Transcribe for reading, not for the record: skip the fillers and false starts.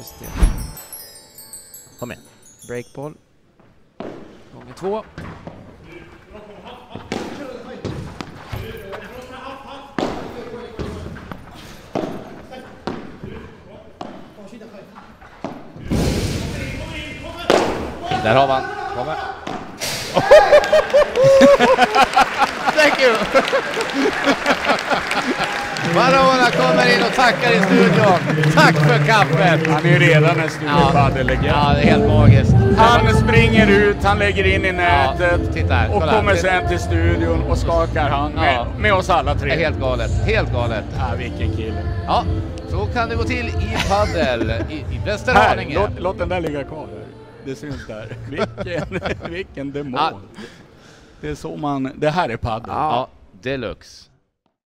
Just det. Kom igen. Breakball. Gånger 2. Där har man. Kommer. Thank you. Barona kommer in och tackar i studion. Tack för kaffet. Han är ju redan en studiopaddellegend. Ja, det är helt magiskt. Han springer ut, han lägger in i nätet titta här, och kolla. kommer sen till studion och skakar hand med oss alla tre. Det är helt galet. Helt galet. Ja, vilken kille. Ja, så kan det gå till i paddel i Västerhaninge. Här, låt den där ligga kvar där. Det syns där. Vilken demon. Ja. Det är så man... Det här är paddel. Ja, deluxe.